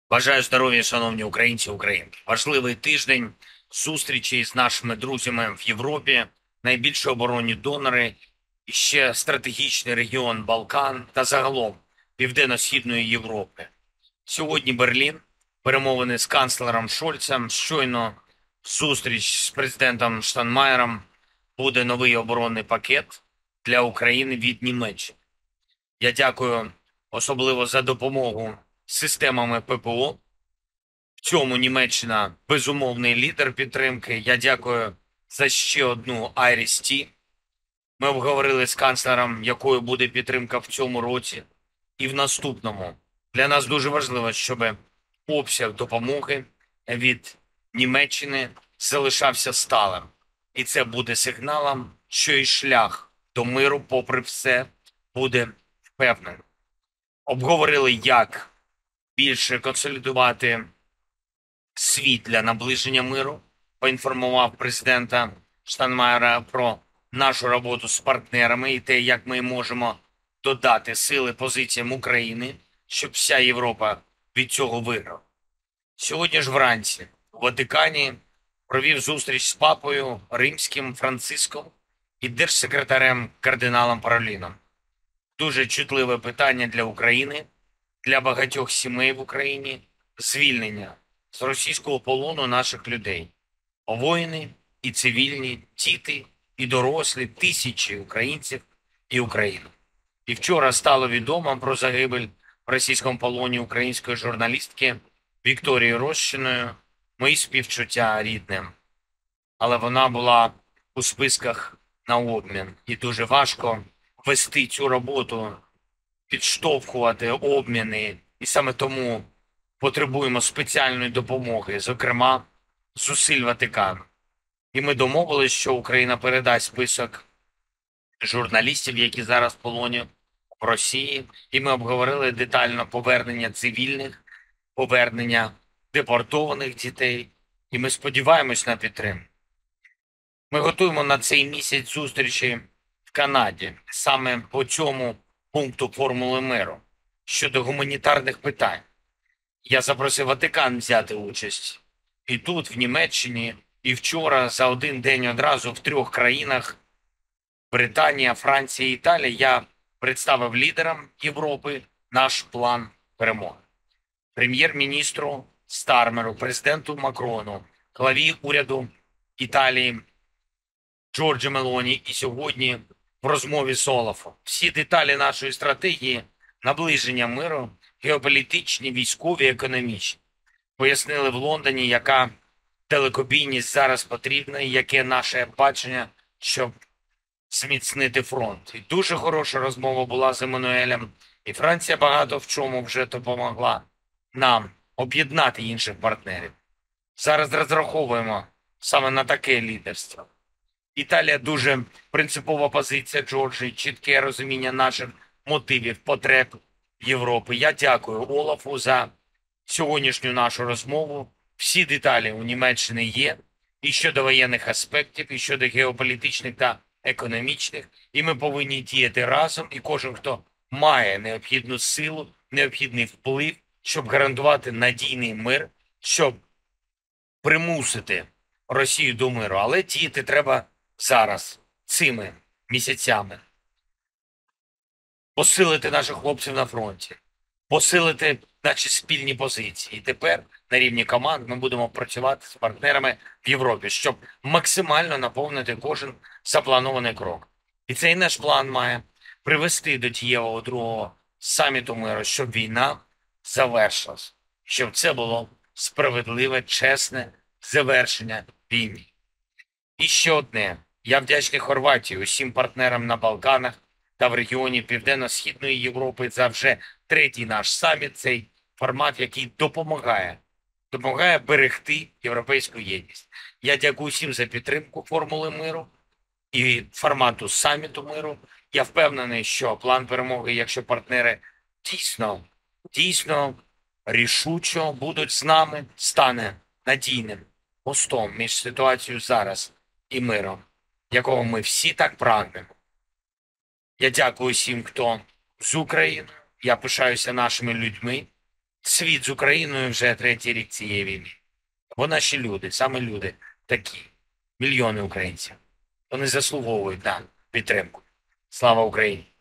Бажаю здоров'я, шановні українці, українки. Важливий тиждень зустрічі з нашими друзями в Європі, найбільші оборонні донори, і ще стратегічний регіон Балкан та загалом Південно-Східної Європи. Сьогодні Берлін, перемовини з канцлером Шольцем, щойно зустріч з президентом Штайнмаєром, буде новий оборонний пакет для України від Німеччини. Я дякую особливо за допомогу з системами ППО. В цьому Німеччина безумовний лідер підтримки. Я дякую за ще одну IRIS-T. Ми обговорили з канцлером, якою буде підтримка в цьому році і в наступному. Для нас дуже важливо, щоб обсяг допомоги від Німеччини залишався сталим. І це буде сигналом, що і шлях до миру, попри все, буде впевнений. Обговорили, як більше консолідувати світ для наближення миру, поінформував президента Штайнмаєра про нашу роботу з партнерами і те, як ми можемо додати сили позиціям України, щоб вся Європа від цього виграла. Сьогодні ж вранці у Ватикані провів зустріч з папою Римським Франциском і держсекретарем кардиналом Пароліном. Дуже чутливе питання для України, для багатьох сімей в Україні – звільнення з російського полону наших людей. Воїни і цивільні, діти і дорослі, тисячі українців і Україну. І вчора стало відомо про загибель в російському полоні української журналістки Вікторії Рощиної. Мої співчуття рідним. Але вона була у списках на обмін. І дуже важко вести цю роботу, підштовхувати обміни. І саме тому потребуємо спеціальної допомоги, зокрема, зусиль Ватикану. І ми домовилися, що Україна передасть список журналістів, які зараз в полоні в Росії. І ми обговорили детально повернення цивільних, повернення депортованих дітей. І ми сподіваємось на підтримку. Ми готуємо на цей місяць зустрічі в Канаді саме по цьому пункту формули миру щодо гуманітарних питань. Я запросив Ватикан взяти участь і тут, в Німеччині, і вчора за один день одразу в 3 країнах – Британія, Франція, Італія – я представив лідерам Європи наш план перемоги. Прем'єр-міністру Стармеру, президенту Макрону, главі уряду Італії Джорджо Мелоні і сьогодні в розмові з Олафом. Всі деталі нашої стратегії наближення миру, геополітичні, військові, економічні. Пояснили в Лондоні, яка далекобійність зараз потрібна і яке наше бачення, щоб зміцнити фронт. І дуже хороша розмова була з Еммануелем. І Франція багато в чому вже допомогла нам об'єднати інших партнерів. Зараз розраховуємо саме на таке лідерство. Італія дуже принципова позиція Джорджії, чітке розуміння наших мотивів, потреб Європи. Я дякую Олафу за сьогоднішню нашу розмову. Всі деталі у Німеччині є і щодо воєнних аспектів, і щодо геополітичних та економічних. І ми повинні діяти разом, і кожен, хто має необхідну силу, необхідний вплив, щоб гарантувати надійний мир, щоб примусити Росію до миру. Але діяти треба зараз, цими місяцями. Посилити наших хлопців на фронті, посилити наші спільні позиції. І тепер на рівні команд ми будемо працювати з партнерами в Європі, щоб максимально наповнити кожен запланований крок. І цей наш план має привести до дієвого другого саміту миру, щоб війна завершилась, щоб це було справедливе, чесне завершення війни. І ще одне. Я вдячний Хорватії, усім партнерам на Балканах та в регіоні Південно-Східної Європи за вже 3-й наш саміт, цей формат, який допомагає берегти європейську єдність. Я дякую всім за підтримку формули миру і формату саміту миру. Я впевнений, що план перемоги, якщо партнери дійсно рішучо будуть з нами, стане надійним мостом між ситуацією зараз і миром, якого ми всі так прагнемо. Я дякую всім, хто з України. Я пишаюся нашими людьми. світ з Україною вже третій рік цієї війни. Бо наші люди, саме люди такі, мільйони українців, вони заслуговують на підтримку. Слава Україні!